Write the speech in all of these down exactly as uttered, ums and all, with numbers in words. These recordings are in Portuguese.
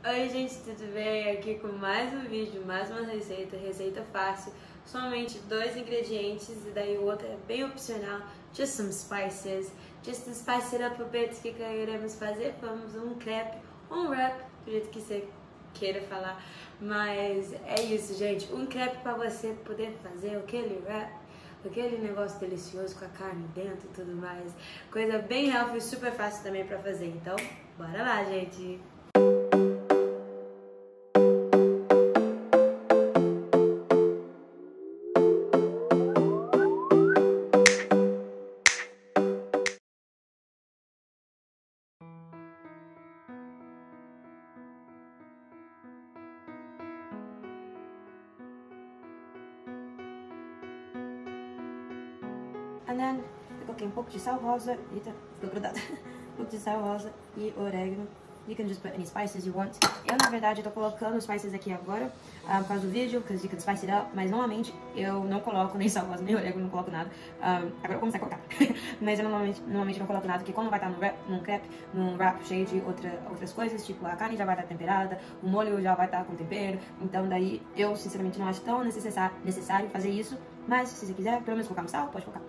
Oi gente, tudo bem? Aqui com mais um vídeo, mais uma receita, receita fácil, somente dois ingredientes e daí o outro é bem opcional, just some spices, just to spice it up a bit. O que queremos fazer? Vamos um crepe, um wrap, do jeito que você queira falar, mas é isso gente, um crepe para você poder fazer aquele wrap, aquele negócio delicioso com a carne dentro e tudo mais, coisa bem healthy e super fácil também para fazer, então bora lá gente! And then, eu coloquei um pouco de sal rosa, eita, ficou grudado, um pouco de sal rosa e orégano. You can just put any spices you want. Eu, na verdade, tô colocando os spices aqui agora, um, por causa do vídeo, because you can spice it up, mas normalmente eu não coloco nem sal rosa, nem orégano, não coloco nada. Um, agora eu vou começar a colocar. Mas eu normalmente, normalmente não coloco nada, porque como vai estar num wrap, num crepe, num wrap cheio de outra, outras coisas, tipo a carne já vai estar temperada, o molho já vai estar com tempero, então daí eu, sinceramente, não acho tão necessário, necessário fazer isso, mas se você quiser, pelo menos colocar no sal, pode colocar.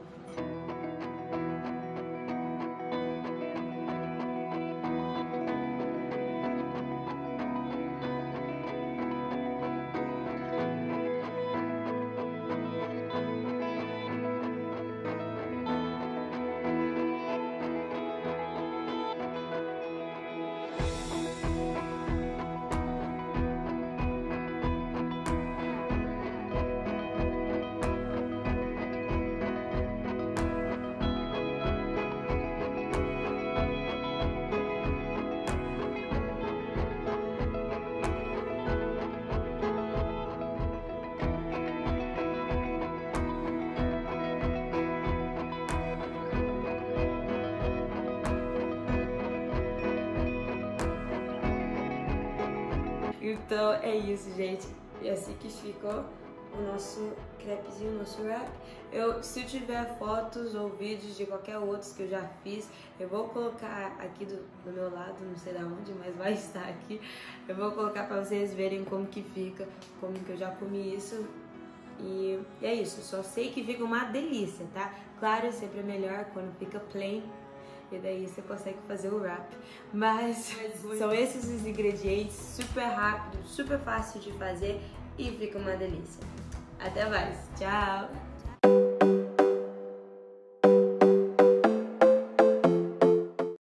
Então é isso, gente. E assim que ficou o nosso crepezinho, o nosso wrap. Eu, se eu tiver fotos ou vídeos de qualquer outros que eu já fiz, eu vou colocar aqui do, do meu lado, não sei da onde, mas vai estar aqui. Eu vou colocar pra vocês verem como que fica, como que eu já comi isso. E, e é isso, só sei que fica uma delícia, tá? Claro, sempre é melhor quando fica plain. E daí você consegue fazer o wrap. Mas são esses os ingredientes, super rápido, super fácil de fazer e fica uma delícia. Até mais, tchau!